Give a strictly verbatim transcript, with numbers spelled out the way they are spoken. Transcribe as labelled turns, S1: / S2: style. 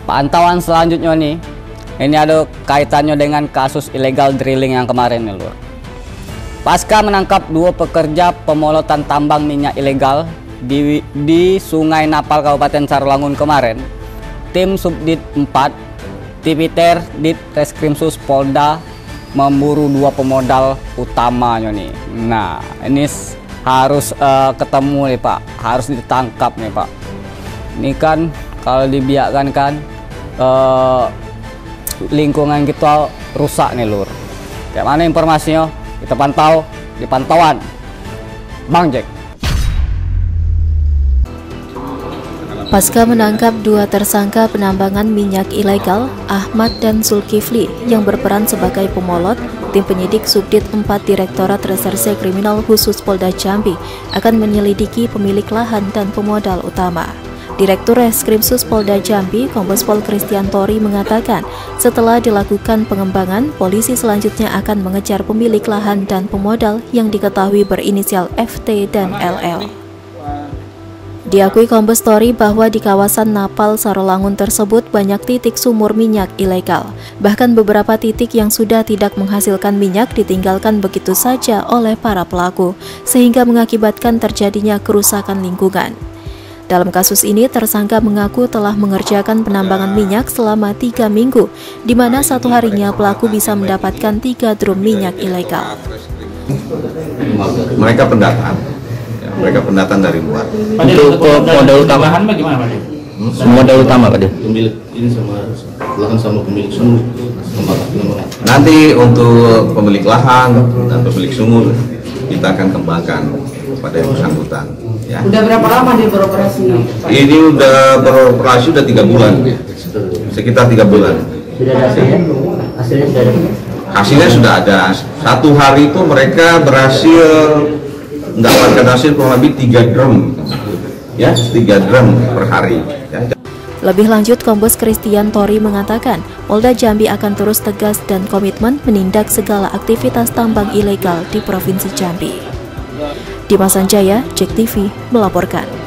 S1: pantauan selanjutnya nih, ini ada kaitannya dengan kasus illegal drilling yang kemarin nih, Lur. Pasca menangkap dua pekerja pemolotan tambang minyak ilegal di, di Sungai Napal Kabupaten Sarolangun kemarin, tim Subdit empat Tipiter Dit Reskrimsus Polda memburu dua pemodal utamanya nih. Nah, ini harus uh, ketemu nih Pak, harus ditangkap nih Pak. Ini kan kalau dibiarkan kan uh, lingkungan kita rusak nih, Lur. Kayak mana informasinya? Kita pantau di pantauan Bang Jack.
S2: Pasca menangkap dua tersangka penambangan minyak ilegal, Ahmad dan Zulkifli, yang berperan sebagai pemolot, tim penyidik Subdit empat Direktorat Reserse Kriminal Khusus Polda Jambi akan menyelidiki pemilik lahan dan pemodal utama. Direktur Reskrimsus Polda Jambi, Kombes Pol Christian Tori mengatakan, setelah dilakukan pengembangan, polisi selanjutnya akan mengejar pemilik lahan dan pemodal yang diketahui berinisial F T dan L L. Diakui Kombes Tori bahwa di kawasan Napal Sarolangun tersebut banyak titik sumur minyak ilegal. Bahkan beberapa titik yang sudah tidak menghasilkan minyak ditinggalkan begitu saja oleh para pelaku, sehingga mengakibatkan terjadinya kerusakan lingkungan. Dalam kasus ini, tersangka mengaku telah mengerjakan penambangan minyak selama tiga minggu, di mana satu harinya pelaku bisa mendapatkan tiga drum minyak ilegal.
S3: Mereka pendatang. Mereka pendatang dari luar.
S4: Untuk modal utama bagaimana Pak? Hmm? Modal utama Pak?
S5: Pemilik ini sama lahan sama pemilik sumur.
S3: Nanti untuk pemilik lahan dan pemilik sumur kita akan kembangkan pada yang bersangkutan. Ya.
S6: Udah berapa lama dia beroperasi?
S3: Ini udah beroperasi udah tiga bulan, sekitar tiga bulan.
S4: Sudah ada hasilnya? Hasilnya sudah ada?
S3: Hasilnya sudah ada. Satu hari itu mereka berhasil mendapatkan hasil kurang lebih tiga drum, ya, tiga drum per hari. Ya.
S2: Lebih lanjut, Kombes Christian Tori mengatakan, Polda Jambi akan terus tegas dan komitmen menindak segala aktivitas tambang ilegal di Provinsi Jambi. Dimas Sanjaya, Jack T V melaporkan.